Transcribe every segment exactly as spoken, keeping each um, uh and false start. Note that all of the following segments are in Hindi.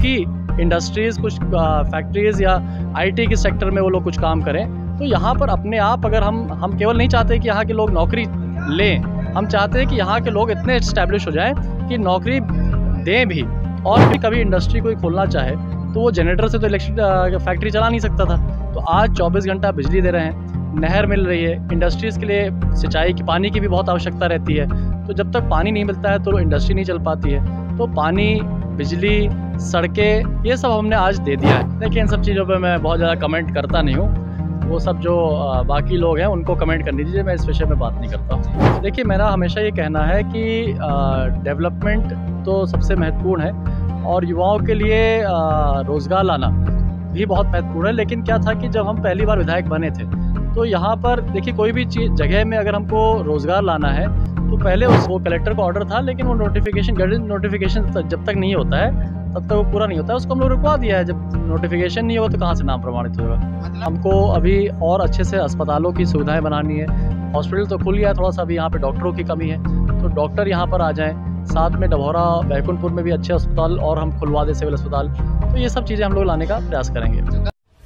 की इंडस्ट्रीज़, कुछ फैक्ट्रीज़ या आईटी के सेक्टर में वो लोग कुछ काम करें। तो यहाँ पर अपने आप अगर हम हम केवल नहीं चाहते कि यहाँ के लोग नौकरी लें, हम चाहते हैं कि यहाँ के लोग इतने इस्टेब्लिश हो जाएं कि नौकरी दें भी। और भी कभी इंडस्ट्री कोई खोलना चाहे तो वो जनरेटर से तो इलेक्ट्रिक फैक्ट्री चला नहीं सकता था, तो आज चौबीस घंटा बिजली दे रहे हैं, नहर मिल रही है। इंडस्ट्रीज़ के लिए सिंचाई की, पानी की भी बहुत आवश्यकता रहती है, तो जब तक पानी नहीं मिलता है तो इंडस्ट्री नहीं चल पाती है। तो पानी, बिजली, सड़कें, ये सब हमने आज दे दिया है। देखिए, इन सब चीज़ों पे मैं बहुत ज़्यादा कमेंट करता नहीं हूँ, वो सब जो बाकी लोग हैं उनको कमेंट करने दीजिए, मैं इस विषय में बात नहीं करता हूँ। देखिए, मेरा हमेशा ये कहना है कि डेवलपमेंट तो सबसे महत्वपूर्ण है और युवाओं के लिए रोज़गार लाना भी बहुत महत्वपूर्ण है। लेकिन क्या था कि जब हम पहली बार विधायक बने थे तो यहाँ पर देखिए, कोई भी चीज़ जगह में अगर हमको रोज़गार लाना है तो पहले उस वो कलेक्टर का ऑर्डर था, लेकिन वो नोटिफिकेशन गवर्नमेंट नोटिफिकेशन तब तक नहीं होता है, तब तक वो पूरा नहीं होता है, उसको हम लोग रुकवा दिया है। जब नोटिफिकेशन नहीं होगा तो कहाँ से नाम प्रमाणित होगा। हमको अभी और अच्छे से अस्पतालों की सुविधाएं बनानी है। हॉस्पिटल तो खुल गया है, थोड़ा सा अभी यहाँ पे डॉक्टरों की कमी है, तो डॉक्टर यहाँ पर आ जाएँ। साथ में डभौरा, बैकुंठपुर में भी अच्छे अस्पताल और हम खुलवा दें सिविल अस्पताल, तो ये सब चीज़ें हम लोग लाने का प्रयास करेंगे।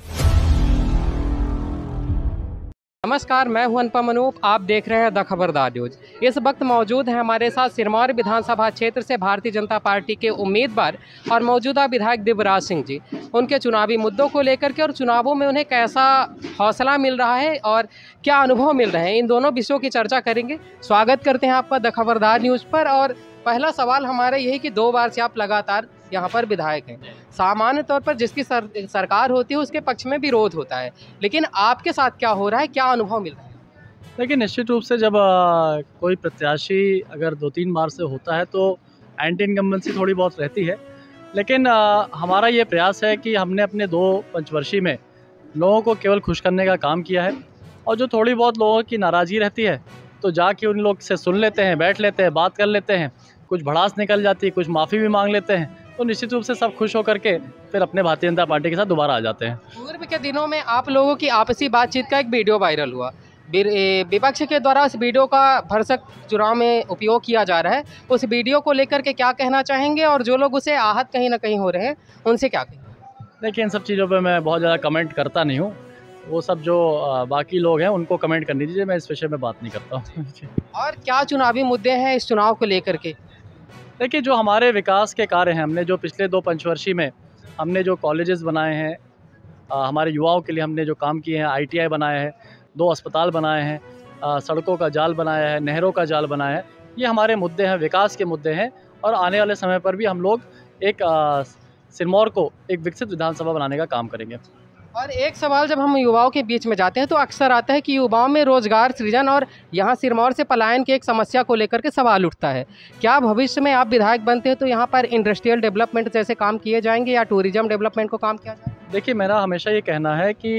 नमस्कार, मैं हूं अनुपम अनूप, आप देख रहे हैं द खबरदार न्यूज। इस वक्त मौजूद हैं हमारे साथ सिरमौर विधानसभा क्षेत्र से भारतीय जनता पार्टी के उम्मीदवार और मौजूदा विधायक दिव्यराज सिंह जी। उनके चुनावी मुद्दों को लेकर के और चुनावों में उन्हें कैसा हौसला मिल रहा है और क्या अनुभव मिल रहे हैं, इन दोनों विषयों की चर्चा करेंगे। स्वागत करते हैं आपका द खबरदार न्यूज़ पर। और पहला सवाल हमारा यही कि दो बार से आप लगातार यहाँ पर विधायक हैं। सामान्य तौर पर जिसकी सर, सरकार होती है उसके पक्ष में विरोध होता है, लेकिन आपके साथ क्या हो रहा है, क्या अनुभव मिल रहा है? देखिए, निश्चित रूप से जब आ, कोई प्रत्याशी अगर दो तीन बार से होता है तो एंटी इनकम्बेंसी थोड़ी बहुत रहती है, लेकिन आ, हमारा ये प्रयास है कि हमने अपने दो पंचवर्षीय में लोगों को केवल खुश करने का काम किया है। और जो थोड़ी बहुत लोगों की नाराज़गी रहती है तो जाके उन लोग से सुन लेते हैं, बैठ लेते हैं, बात कर लेते हैं, कुछ भड़ास निकल जाती है, कुछ माफ़ी भी मांग लेते हैं, तो निश्चित रूप से सब खुश होकर के फिर अपने भारतीय जनता पार्टी के साथ दोबारा आ जाते हैं। पूर्व के दिनों में आप लोगों की आपसी बातचीत का एक वीडियो वायरल हुआ, विपक्ष के द्वारा उस वीडियो का भरसक चुनाव में उपयोग किया जा रहा है। उस वीडियो को लेकर के क्या कहना चाहेंगे और जो लोग उसे आहत कहीं ना कहीं हो रहे हैं उनसे क्या कहेंगे? देखिए, इन सब चीज़ों पे मैं बहुत ज़्यादा कमेंट करता नहीं हूँ, वो सब जो बाकी लोग हैं उनको कमेंट करने दीजिए, मैं इस विषय में बात नहीं करता हूँ। और क्या चुनावी मुद्दे हैं इस चुनाव को लेकर के? देखिए, जो हमारे विकास के कार्य हैं, हमने जो पिछले दो पंचवर्षीय में हमने जो कॉलेजेस बनाए हैं, हमारे युवाओं के लिए हमने जो काम किए हैं, आईटीआई बनाए हैं, दो अस्पताल बनाए हैं, सड़कों का जाल बनाया है, नहरों का जाल बनाया है, ये हमारे मुद्दे हैं, विकास के मुद्दे हैं। और आने वाले समय पर भी हम लोग एक सिरमौर को एक विकसित विधानसभा बनाने का काम करेंगे। और एक सवाल जब हम युवाओं के बीच में जाते हैं तो अक्सर आता है कि युवाओं में रोजगार सृजन और यहाँ सिरमौर से पलायन की एक समस्या को लेकर के सवाल उठता है। क्या भविष्य में आप विधायक बनते हैं तो यहाँ पर इंडस्ट्रियल डेवलपमेंट जैसे काम किए जाएंगे या टूरिज्म डेवलपमेंट को काम किया जाए? देखिए, मेरा हमेशा ये कहना है कि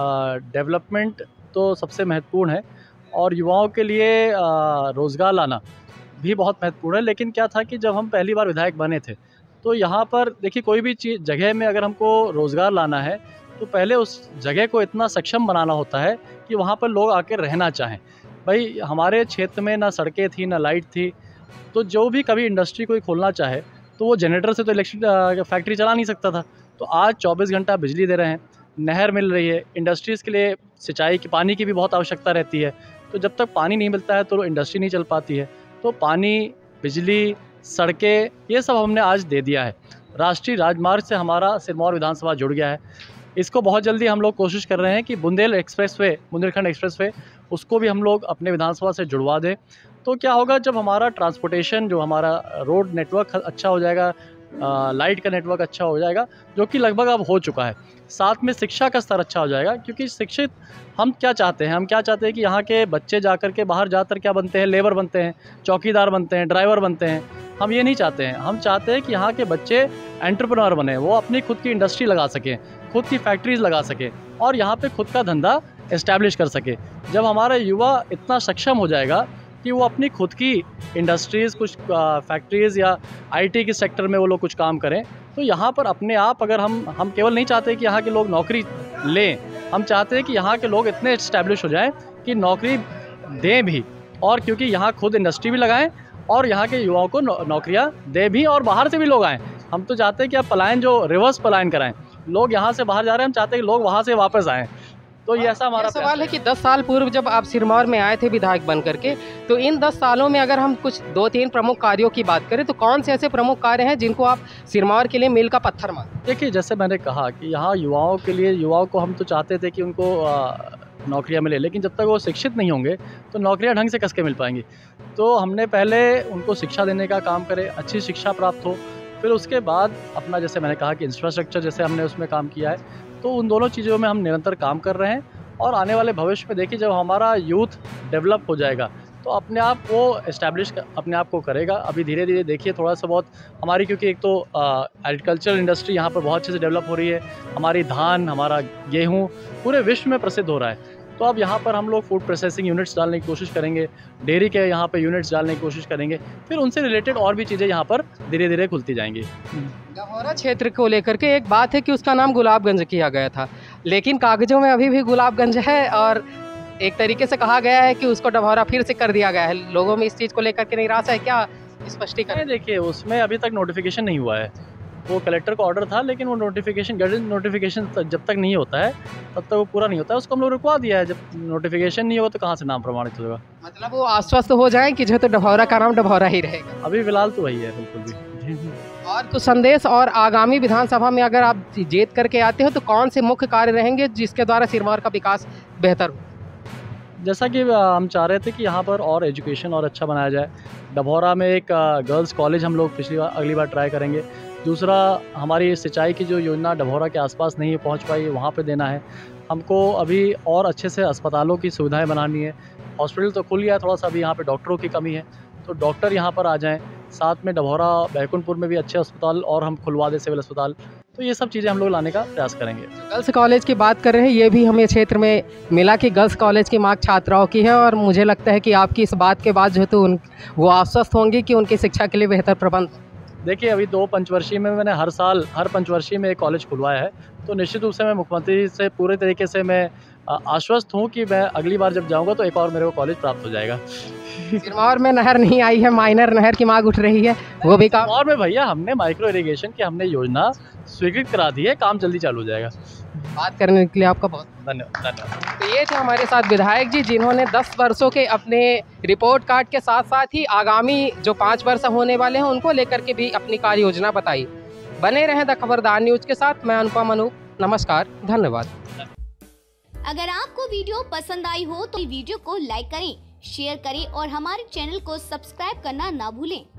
डेवलपमेंट तो सबसे महत्वपूर्ण है और युवाओं के लिए रोज़गार लाना भी बहुत महत्वपूर्ण है। लेकिन क्या था कि जब हम पहली बार विधायक बने थे तो यहाँ पर देखिए, कोई भी चीज़ जगह में अगर हमको रोज़गार लाना है तो पहले उस जगह को इतना सक्षम बनाना होता है कि वहाँ पर लोग आकर रहना चाहें। भाई, हमारे क्षेत्र में ना सड़कें थी, ना लाइट थी, तो जो भी कभी इंडस्ट्री कोई खोलना चाहे तो वो जनरेटर से तो इलेक्ट्रिक फैक्ट्री चला नहीं सकता था, तो आज चौबीस घंटा बिजली दे रहे हैं, नहर मिल रही है। इंडस्ट्रीज़ के लिए सिंचाई की, पानी की भी बहुत आवश्यकता रहती है, तो जब तक पानी नहीं मिलता है तो इंडस्ट्री नहीं चल पाती है। तो पानी, बिजली, सड़कें, ये सब हमने आज दे दिया है। राष्ट्रीय राजमार्ग से हमारा सिरमौर विधानसभा जुड़ गया है। इसको बहुत जल्दी हम लोग कोशिश कर रहे हैं कि बुंदेल एक्सप्रेसवे, बुंदेलखंड एक्सप्रेसवे, उसको भी हम लोग अपने विधानसभा से जुड़वा दें। तो क्या होगा, जब हमारा ट्रांसपोर्टेशन, जो हमारा रोड नेटवर्क अच्छा हो जाएगा, लाइट का नेटवर्क अच्छा हो जाएगा, जो कि लगभग अब हो चुका है, साथ में शिक्षा का स्तर अच्छा हो जाएगा। क्योंकि शिक्षित हम क्या चाहते हैं, हम क्या चाहते हैं कि यहाँ के बच्चे जाकर के बाहर जाकर क्या बनते हैं, लेबर बनते हैं, चौकीदार बनते हैं, ड्राइवर बनते हैं। हम ये नहीं चाहते हैं, हम चाहते हैं कि यहाँ के बच्चे एंटरप्रेन्योर बने, वो अपनी खुद की इंडस्ट्री लगा सकें, खुद की फैक्ट्रीज लगा सकें और यहाँ पे खुद का धंधा इस्टेब्लिश कर सके। जब हमारा युवा इतना सक्षम हो जाएगा कि वो अपनी खुद की इंडस्ट्रीज़, कुछ फैक्ट्रीज़ या आईटी के सेक्टर में वो लोग कुछ काम करें, तो यहाँ पर अपने आप अगर हम हम केवल नहीं चाहते कि यहाँ के लोग नौकरी लें, हम चाहते हैं कि यहाँ के लोग इतने इस्टेब्लिश हो जाएं कि नौकरी दें भी। और क्योंकि यहाँ खुद इंडस्ट्री भी लगाएं और यहाँ के युवाओं को नौकरियाँ दें भी और बाहर से भी लोग आएँ, हम तो चाहते हैं कि आप पलायन जो रिवर्स पलायन कराएं, लोग यहाँ से बाहर जा रहे हैं, हम चाहते हैं कि लोग वहाँ से वापस आएँ। तो ये ऐसा हमारा सवाल है कि दस साल पूर्व जब आप सिरमौर में आए थे विधायक बन करके, तो इन दस सालों में अगर हम कुछ दो तीन प्रमुख कार्यों की बात करें तो कौन से ऐसे प्रमुख कार्य हैं जिनको आप सिरमौर के लिए मील का पत्थर मानते? देखिए, जैसे मैंने कहा कि यहाँ युवाओं के लिए, युवाओं को हम तो चाहते थे कि उनको नौकरियाँ मिले, लेकिन जब तक वो शिक्षित नहीं होंगे तो नौकरियाँ ढंग से कैसे मिल पाएंगी। तो हमने पहले उनको शिक्षा देने का काम करे, अच्छी शिक्षा प्राप्त हो, फिर उसके बाद अपना, जैसे मैंने कहा कि इंफ्रास्ट्रक्चर जैसे हमने उसमें काम किया है, तो उन दोनों चीज़ों में हम निरंतर काम कर रहे हैं। और आने वाले भविष्य में देखिए, जब हमारा यूथ डेवलप हो जाएगा तो अपने आप वो इस्टेब्लिश अपने आप को करेगा। अभी धीरे धीरे देखिए थोड़ा सा बहुत हमारी, क्योंकि एक तो एग्रीकल्चर इंडस्ट्री यहाँ पर बहुत अच्छे से डेवलप हो रही है, हमारी धान, हमारा गेहूँ पूरे विश्व में प्रसिद्ध हो रहा है। तो अब यहाँ पर हम लोग फूड प्रोसेसिंग यूनिट्स डालने की कोशिश करेंगे, डेयरी के यहाँ पे यूनिट्स डालने की कोशिश करेंगे, फिर उनसे रिलेटेड और भी चीज़ें यहाँ पर धीरे धीरे खुलती जाएंगी। डभौरा क्षेत्र को लेकर के एक बात है कि उसका नाम गुलाबगंज किया गया था, लेकिन कागजों में अभी भी गुलाबगंज है और एक तरीके से कहा गया है कि उसको डभौरा फिर से कर दिया गया है। लोगों में इस चीज़ को लेकर के निराशा है, क्या स्पष्टीकरण? देखिए, उसमें अभी तक नोटिफिकेशन नहीं हुआ है, वो कलेक्टर का ऑर्डर था, लेकिन वो नोटिफिकेशन गैजेट नोटिफिकेशन जब तक नहीं होता है तब तक वो पूरा नहीं होता है। उसको हम लोग रुकवा दिया है। जब नोटिफिकेशन नहीं होगा तो कहाँ से नाम प्रमाणित होगा? मतलब वो आश्वस्त हो जाए कि जो तो डभौरा का नाम डभौरा ही रहेगा। अभी फिलहाल तो वही है, बिल्कुल भी। और कुछ संदेश, और आगामी विधानसभा में अगर आप जीत करके आते हो तो कौन से मुख्य कार्य रहेंगे जिसके द्वारा सिरमौर का विकास बेहतर हो? जैसा कि हम चाह रहे थे कि यहाँ पर और एजुकेशन और अच्छा बनाया जाए। डभौरा में एक गर्ल्स कॉलेज हम लोग पिछली बार अगली बार ट्राई करेंगे। दूसरा, हमारी सिंचाई की जो योजना डभौरा के आसपास नहीं पहुँच पाई, वहाँ पे देना है हमको। अभी और अच्छे से अस्पतालों की सुविधाएं बनानी है। हॉस्पिटल तो खुल गया है, थोड़ा सा अभी यहाँ पे डॉक्टरों की कमी है, तो डॉक्टर यहाँ पर आ जाएँ। साथ में डभौरा बैकुंठपुर में भी अच्छे अस्पताल और हम खुलवा दें, सिविल अस्पताल। तो ये सब चीज़ें हम लोग लाने का प्रयास करेंगे। गर्ल्स कॉलेज की बात कर रहे हैं, ये भी हमें क्षेत्र में मिला कि गर्ल्स कॉलेज की मांग छात्राओं की है, और मुझे लगता है कि आपकी इस बात के बाद जो है तो उन वो आश्वस्त होंगी कि उनकी शिक्षा के लिए बेहतर प्रबंध। देखिए, अभी दो पंचवर्षीय में मैंने हर साल हर पंचवर्षीय में एक कॉलेज खुलवाया है, तो निश्चित रूप से मैं मुख्यमंत्री से पूरे तरीके से मैं आश्वस्त हूँ कि मैं अगली बार जब जाऊँगा तो एक और मेरे को कॉलेज प्राप्त हो जाएगा। सिरमौर में नहर नहीं आई है, माइनर नहर की मांग उठ रही है, वो भी काम। और में भैया हमने माइक्रो इरिगेशन की हमने योजना स्वीकृत करा दी है, काम जल्दी चालू हो जाएगा। बात करने के लिए आपका बहुत धन्यवाद धन्यवाद। तो ये थे हमारे साथ विधायक जी, जिन्होंने दस वर्षों के अपने रिपोर्ट कार्ड के साथ साथ ही आगामी जो पाँच वर्ष होने वाले हैं उनको लेकर के भी अपनी कार्य योजना बताई। बने रहें द खबरदार न्यूज के साथ। मैं अनुपम अनूप, नमस्कार, धन्यवाद। अगर आपको वीडियो पसंद आई हो तो वीडियो को लाइक करें, शेयर करें और हमारे चैनल को सब्सक्राइब करना ना भूलें।